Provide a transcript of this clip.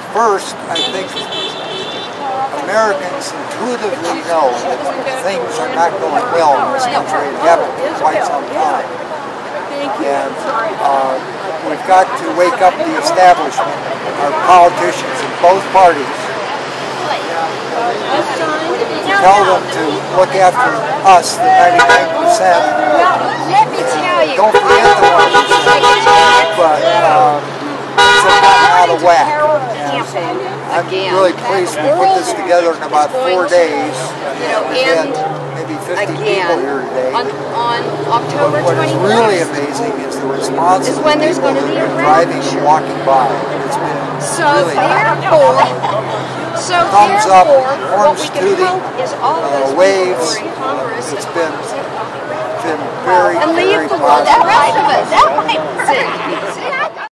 first, I think Americans intuitively know that things are not going well in this country. It happened for quite some time. And we've got to wake up the establishment, our politicians in both parties. Tell them to look after us, the 99%. Let me tell you. Don't forget the 1%. But things have gotten out of whack. I'm really pleased we put this together in about 4 days. We had maybe 50 people here today. On October 21st. What is really amazing is the response of the people that have been driving and walking by. It's been really thumbs up, orange to the waves. It's been very, very positive. That might hurt.